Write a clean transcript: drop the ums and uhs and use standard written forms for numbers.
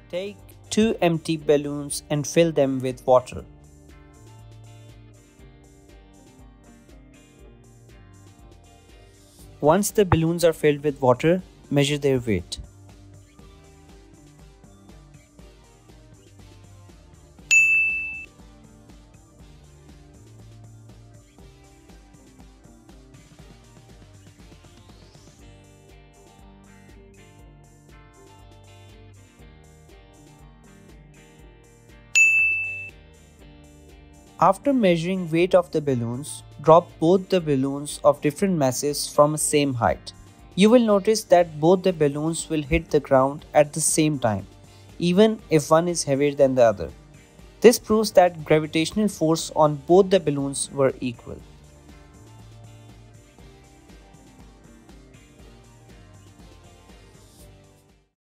Take 2 empty balloons and fill them with water. Once the balloons are filled with water, measure their weight. After measuring weight of the balloons, drop both the balloons of different masses from the same height. You will notice that both the balloons will hit the ground at the same time, even if one is heavier than the other. This proves that gravitational force on both the balloons were equal.